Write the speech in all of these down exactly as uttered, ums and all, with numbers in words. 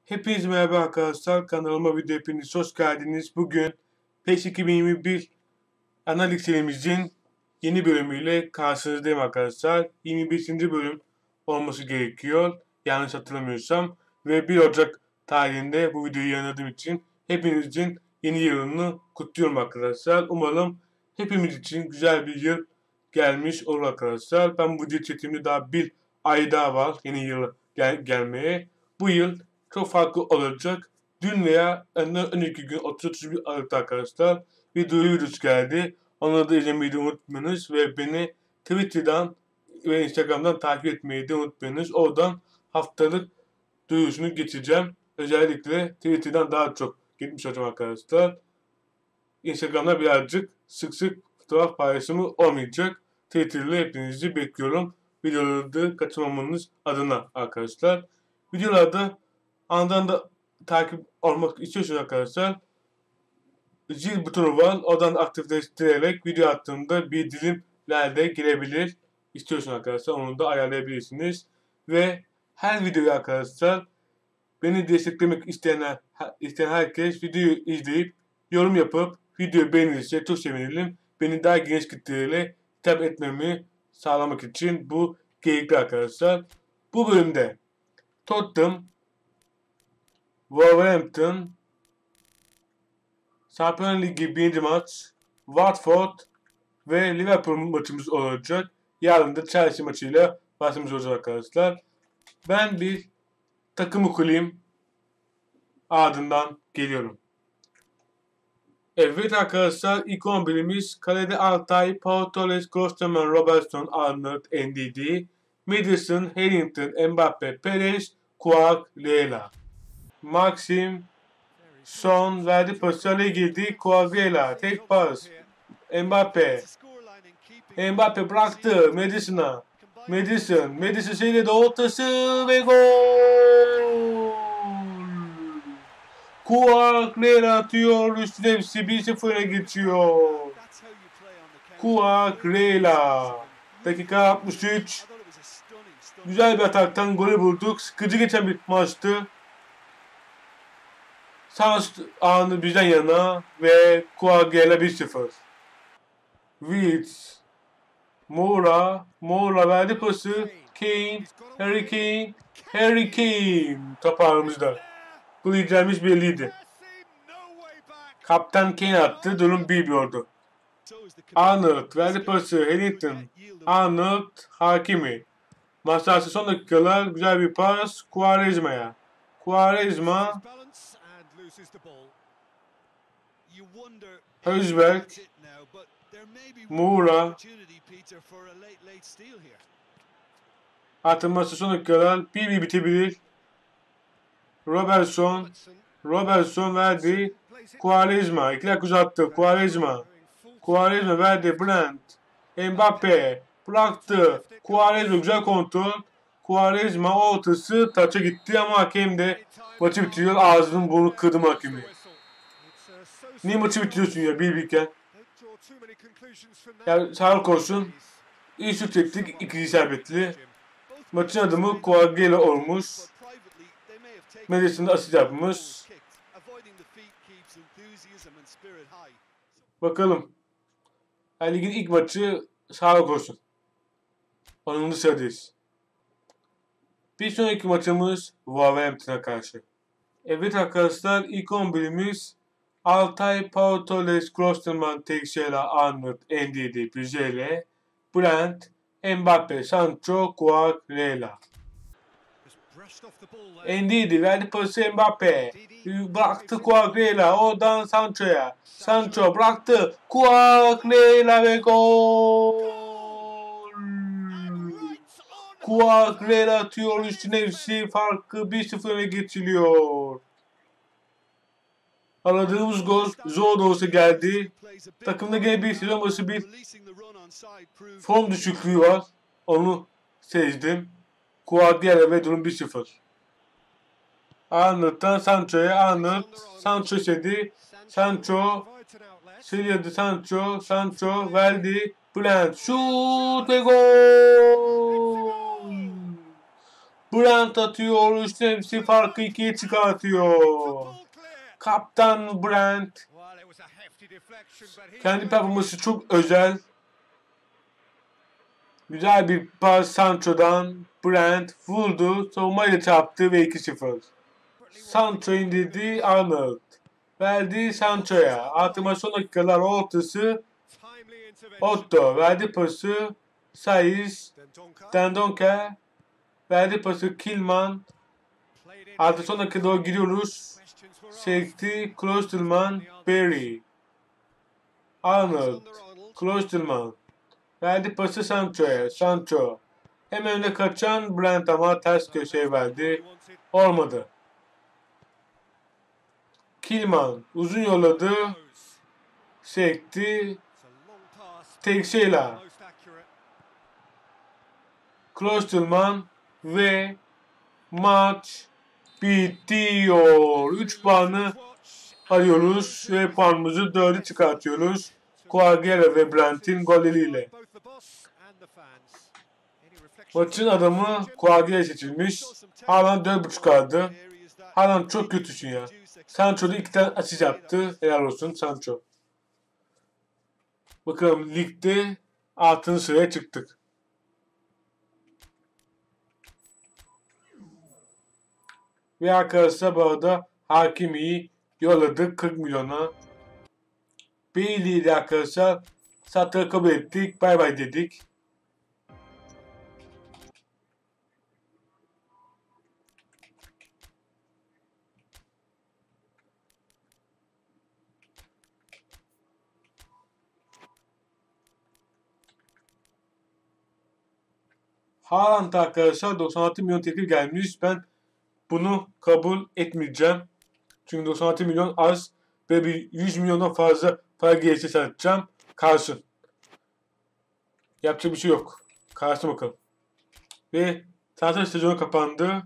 Hepinize merhaba arkadaşlar. Kanalıma video hepiniz hoş geldiniz. Bugün PES iki bin yirmi bir analiz serimizin yeni bölümüyle karşınızdayım arkadaşlar. yirmi beşinci bölüm olması gerekiyor. Yanlış hatırlamıyorsam. Ve bir Ocak tarihinde bu videoyu yayınladığım için hepinizin yeni yılını kutluyorum arkadaşlar. Umarım hepimiz için güzel bir yıl gelmiş olur arkadaşlar. Ben bu video çektiğimde daha bir ay daha var yeni yıl gel gelmeye. Bu yıl çok farklı olacak. Dün veya önceki gün otuz otuz bir Aralık'ta arkadaşlar bir duyuruz geldi. Onu da izlemeyi de unutmayınız ve beni Twitter'dan ve Instagram'dan takip etmeyi de unutmayınız. Oradan haftalık duyurusunu geçeceğim. Özellikle Twitter'dan daha çok gitmiş olacağım arkadaşlar. Instagram'da birazcık sık sık fotoğraf paylaşımı olmayacak. Twitter'da hepinizi bekliyorum. Videoları da kaçırmamanız adına arkadaşlar. Videolarda andan da takip olmak istiyorsanız arkadaşlar zil butonu var. Oradan aktifleştirerek video attığımda bildirimlerde girebilir. İstiyorsanız arkadaşlar onu da ayarlayabilirsiniz. Ve her videoyu arkadaşlar beni desteklemek isteyen, isteyen herkes videoyu izleyip yorum yapıp videoyu beğenirse çok sevinirim. Beni daha geniş kitleyle hitap etmemi sağlamak için bu gerekli arkadaşlar. Bu bölümde Tottenham, Wolverhampton, Şampiyonlar Ligi birinci maç, Watford ve Liverpool maçımız olacak. Yarın da Chelsea maçıyla başımız olacak arkadaşlar. Ben bir takımı kurayım. Ardından geliyorum. Evet arkadaşlar, ilk on birimiz kalede Altay, Pau Torres, Klosterman, Robertson, Arnold, N D D, Madison, Harrington, Mbappe, Perez, Quark, Lela. Maxim, Son verdi pozisyona girdi. Quagliarella tek pas. Mbappe. Mbappe bıraktı Madison'a. Madison. Madison seyle de ortası ve gol. Quagliarella atıyor. Üstüne hepsi bir sıfır öne geçiyor. Quagliarella. Dakika altmış üç. Güzel bir ataktan golü bulduk. Sıkıcı geçen bir maçtı. Sans anı bizden yana ve Quagliarella bir sıfır. Wills. Moura. Moura verdi pası. Kane. Harry Kane. Harry Kane. Top ağımızda. Bu liderimiz belliydi. Kaptan Kane attı. Durum bir bir oldu. Arnold verdi pası. Harrington. Arnold. Hakimi. Masası son dakikalar. Güzel bir pas. Quaresma'ya. Quaresma. Özberg. Moura. Atılması son dakikalar. bir bir bitebilir. Robertson. Robertson verdi. Quaresma. İki dakika uzattı. Quaresma. Quaresma verdi. Brandt. Mbappe. Bıraktı. Quaresma güzel kontrol. Quaresma ortası taça gitti ama hakem de maçı bitiriyor. Ağzının burnu kırdı hakemi. Niye maçı bitiriyorsun ya bir birken? Yani sağlık olsun. İyi şut çektik. İkinci isabetli. Maçın adımı Quagliarella olmuş. Madison'da asist yapmış. Bakalım. Yani ligin ilk maçı sağlık olsun. onuncu sıradayız. Bir sonraki maçımız Wolverhampton'a karşı. Evet arkadaşlar, ilk on birimiz Altay, Pau Torres, Klosterman, Teixeira, Arnold, N D D, Pizarro, Brandt, Mbappe, Sancho, Quagliarella. N D D verdi pası Mbappe. Bıraktı Quagliarella. Oradan Sancho'ya. Sancho bıraktı. Quagliarella ve gol. Quagliarella atıyor. Üstüne hepsi farkı bir sıfır öne geçiliyor. Aradığımız gol zor da olsa geldi. Takımda gene bir sezon başı bir form düşüklüğü var. Onu sezdim. Quagliarella ve durum bir sıfır. Arnold'dan Sancho'ya. Arnold. Sancho istedi. Sancho. Silyadı Sancho. Sancho verdi. Bülent. Şut ve gol. Brand atıyor. Üstüne hepsi farkı ikiye çıkartıyor. Kaptan Brand. Kendi performansı çok özel. Güzel bir pas Sancho'dan. Brand vurdu. Savunmayla çarptı ve iki sıfır. Sancho indirdi. Arnold. Verdi Sancho'ya. Artıma son dakikalar ortası. Otto. Verdi pası. Saiz. Dendonker. Verdi pası Kilman. Artı son dakika doğru giriyoruz. Sekti. Klosterman. Berry. Arnold. Klosterman. Verdi pası Sancho'ya. Sancho. Hemen önüne kaçan Brand ama ters köşeye verdi. Olmadı. Kilman uzun yolladı. Sekti. Teixeira. Klosterman ve maç bitiyor. üç puanı alıyoruz ve puanımızı dörde çıkartıyoruz. Quagliarella ve Brandt'in golleriyle. Maçın adamı Quagliarella seçilmiş. Haaland dört buçuk aldı. Haaland çok kötüsün ya. Sancho da iki tane asist yaptı. Helal olsun Sancho. Bakalım ligde altıncı sıraya çıktık. Ve arkadaşlar bu arada Hakimi'yi yolladık kırk milyona. Bailey'i de arkadaşlar sattığı kabul ettik. Bay bay dedik. Haaland arkadaşlar doksan altı milyon teklif gelmiş. Ben bunu kabul etmeyeceğim. Çünkü doksan altı milyon az ve bir yüz milyondan fazla para gelirse satacağım. Kalsın. Yapacak bir şey yok. Kalsın bakalım. Ve transfer sezonu kapandı.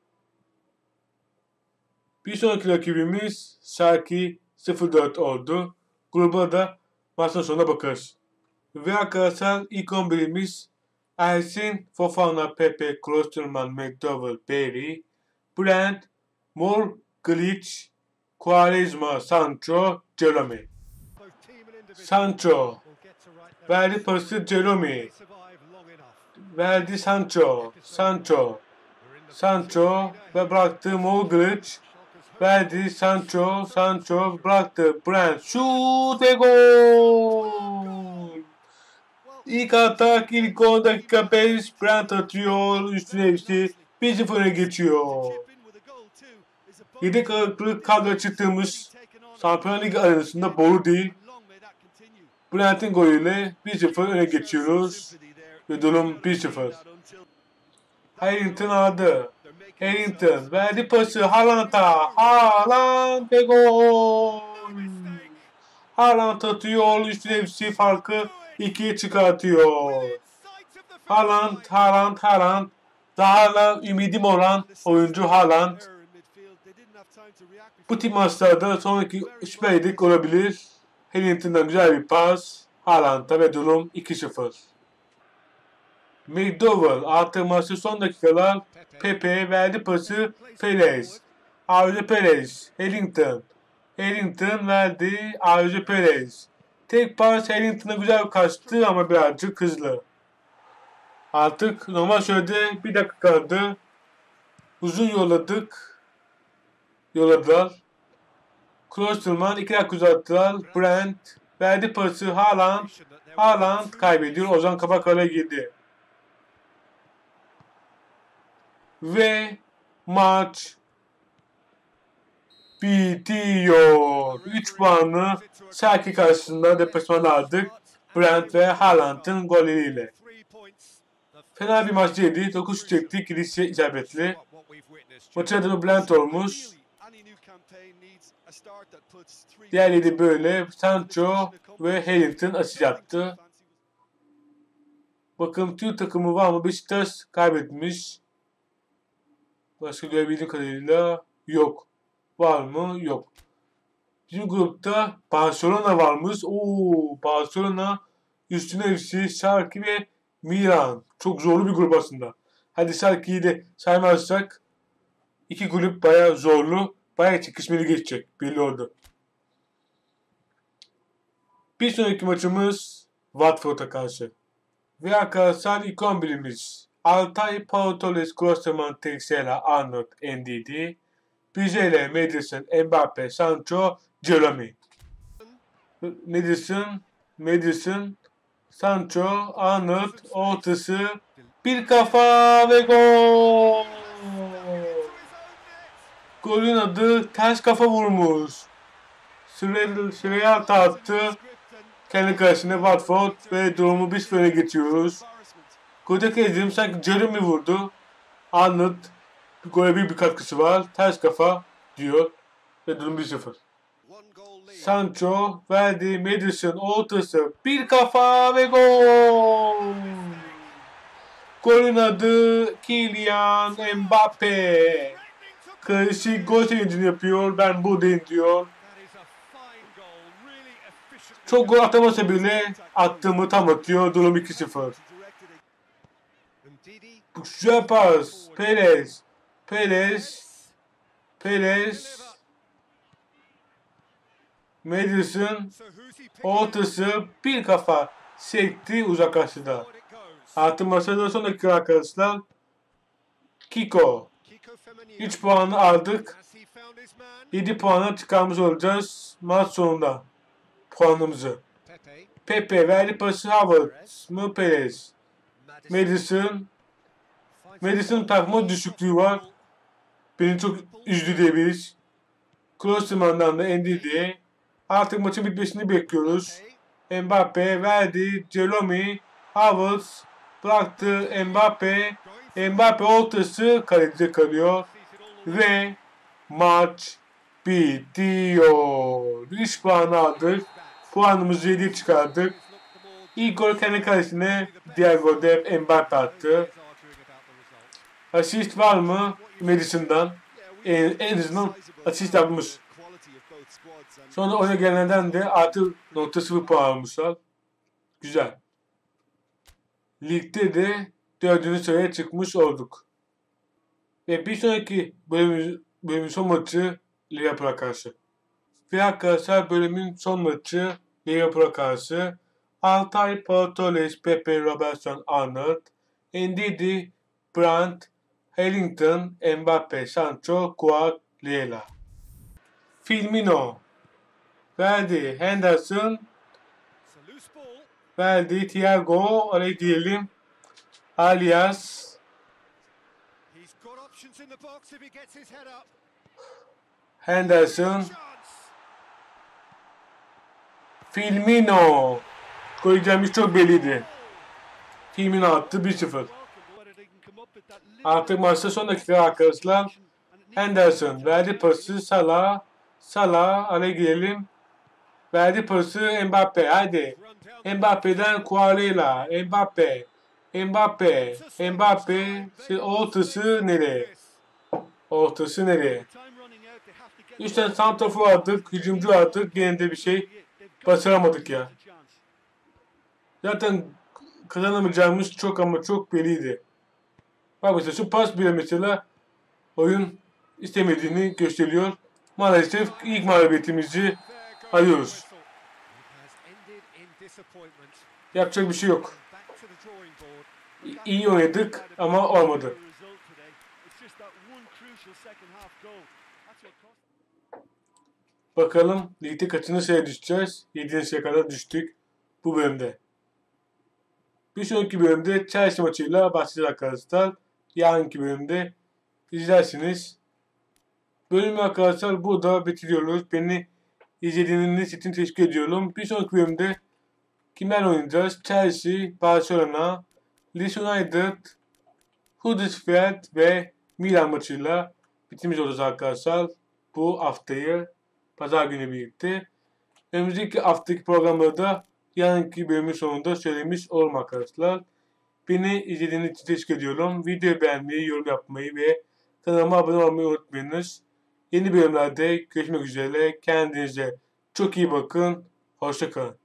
Bir sonraki rakibimiz Schalke sıfır dört oldu. Gruba da maçtan sonra bakarız. Ve arkadaşlar ilk on birimiz Ersin, Fofana, Pepe, Klosterman, McDowell, Berry, Brand, Mor, Glitch, Quaresma, Sancho, Jerome. Sancho. Verdi pası Jerome. Verdi Sancho. Sancho. Sancho ve bıraktı Mor Glitch. Verdi Sancho. Sancho bıraktı Brand. Şut ve gol. İlk atak ilk on dakika beş. Brand atıyor. Üstüne hepsi bir sıfır öne geçiyor. Yedek ağırlıklı kadro çıktığımız Şampiyonlar Ligi arasında boru değil. Brandt'in golüyle bir sıfır öne geçiyoruz. Ve durum bir sıfır. Harrington aldı. Harrington verdi pası Haaland'a. Haaland ve gol. Haaland atıyor. Üstüne hepsi farkı ikiye çıkartıyor. Haaland, Haaland, Haaland. Daha da ümidim olan oyuncu Haaland. Bu tip maçlarda sonraki Süper Lig olabilir. Harrington'dan güzel bir pas. Haaland'a ve durum iki sıfır. McDowell artı maçı son dakikalar. Pepe verdi pası Perez. Arzu Perez. Harrington. Harrington verdi Arzu Perez. Tek pas Harrington'a güzel kaçtı ama birazcık hızlı. Artık normal sürede bir dakika kaldı. Uzun yolladık. Yolladılar. Klosterman iki dakika uzattılar. Brand verdi pası Haaland. Haaland kaybediyor. Ozan Kabakala girdi. Ve maç bitiyor. üç puanı Schalke karşısında deplasmanda aldık. Brand ve Haaland'ın golleriyle. Fena bir maç değildi. dokuz şut çektik. Kilise isabetli. Maçın adını Brand olmuş. Diğerleri de böyle. Sancho ve Harrington asist yaptı. Bakın Türk takımı var mı? Beşiktaş kaybetmiş. Başka görebildiğim kadarıyla yok. Var mı? Yok. Bizim grupta Barcelona varmış. Oo, Barcelona üstüne hepsi Schalke ve Milan. Çok zorlu bir grup aslında. Hadi Schalke'yi de saymazsak iki kulüp bayağı zorlu, bayağı çekişmeli geçecek. Belli oldu. Bir sonraki maçımız Watford'a karşı. Ve arkadaşlar ilk on birimiz Altay, Pautoles, Grossman, Teixeira, Arnold, Ndidi, Büzele, Madison, Mbappe, Sancho, Jeremy. Madison, Madison, Sancho, Arnold, ortası, bir kafa ve gol! Golün adı ters kafa vurmuş. Sıraya hata attı. Kendi karşısında Watford ve durumu bir sıfıra geçiyoruz. Goldaki izledim sanki Jeremy vurdu. Arnold gole bir, bir katkısı var. Ters kafa diyor ve durum bir sıfır. Sancho verdi, Madison ortası, bir kafa ve gol! Golün adı Kylian Mbappe. Karışık gol sevincini yapıyor. Ben buradayım diyor. Çok gol atamasa bile attığımı tam atıyor. Durum iki sıfır. Güzel pas. Perez. Perez. Perez. Madison. Ortası. Bir kafa. Sekti uzak karşıda. Artı masada son dakika arkadaşlar. Kiko. üç puanı aldık. yedi puanı çıkarmış olacağız maç sonunda. Puanımızı. Pepe verdi pası Havertz mı Perez. Madison. Madison takma düşüklüğü var. Beni çok üzdü diyebiliriz. Klosterman'dan da Ndidi. Artık maçın bitmesini bekliyoruz. Mbappe verdi. Jeremy. Havertz bıraktı. Mbappe. Mbappe ortası kalede kalıyor. Ve maç bitiyor. üç puan aldık. Puanımızı yediye çıkardık. İlk gol kendi kalesine, diğer golde Mbappe attı. Asist var mı? Madison'dan. En, en azından asist yapmış. Sonra oyuna gelenlerden de artı nokta sıfır puan almışlar. Güzel. Ligde de dördüncü sıraya çıkmış olduk. Ve bir sonraki bölümün, bölümün son maçı Liverpool'a karşı. Ve arkadaşlar bölümün son maçı Liverpool'a karşı. Altay, Portoles, Pepe, Robertson, Arnold, Ndidi, Brandt, Hellington, Mbappe, Sancho, Quagliarella. Firmino verdi, Henderson verdi, Thiago, oraya diyelim, Alias, Henderson, Firmino. Koyacağımız çok belliydi. Firmino attı bir sıfır. Artık maçta son dakika arkadaşlar. Henderson verdi pası Salah. Salah araya girelim. Verdi pası Mbappe. Hadi. Mbappe'den Quagliarella. Mbappe. Mbappe. Mbappe. Ortası nereye? Ortası nereye? üç tane santrafor attık. Hücumcu attık. Yine de bir şey başaramadık ya. Zaten kazanamayacağımız çok ama çok belliydi. Bak mesela şu pas bile mesela oyun istemediğini gösteriyor. Maalesef ilk mağlubiyetimizi alıyoruz. Yapacak bir şey yok. İyi oynadık ama olmadı. Bakalım ligde kaçıncı sıraya düşeceğiz? yedinci sıraya kadar düştük bu bölümde. Bir sonraki bölümde Chelsea maçıyla başlayacağız arkadaşlar. Yarınki bölümde izlersiniz. Bölümü arkadaşlar burada bitiriyoruz. Beni izlediğiniz için teşekkür ediyorum. Bir sonraki bölümde kimler oynayacağız? Chelsea, Barcelona, Leeds United, Huddersfield ve Milan maçıyla bitirmiş olacağız arkadaşlar. Bu haftayı pazar günü birlikte. Önümüzdeki haftaki programlarda yarınki bölümün sonunda söylemiş olurum arkadaşlar. Beni izlediğiniz için teşekkür ediyorum. Videoyu beğenmeyi, yorum yapmayı ve kanalıma abone olmayı unutmayınız. Yeni bölümlerde görüşmek üzere. Kendinize çok iyi bakın. Hoşça kalın.